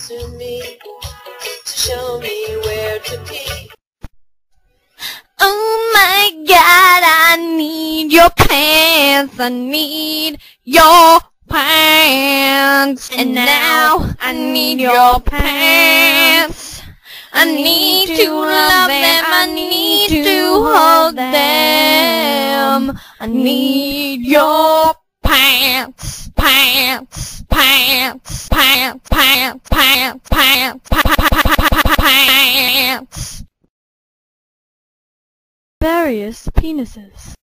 to me to show me where to pee. Oh my God, I need your pants, I need your pants, and now I need your pants. I need to love them, I need to hold them. I need your pants, pants, pants, pants, pants, pants, pants, pants. Various penises.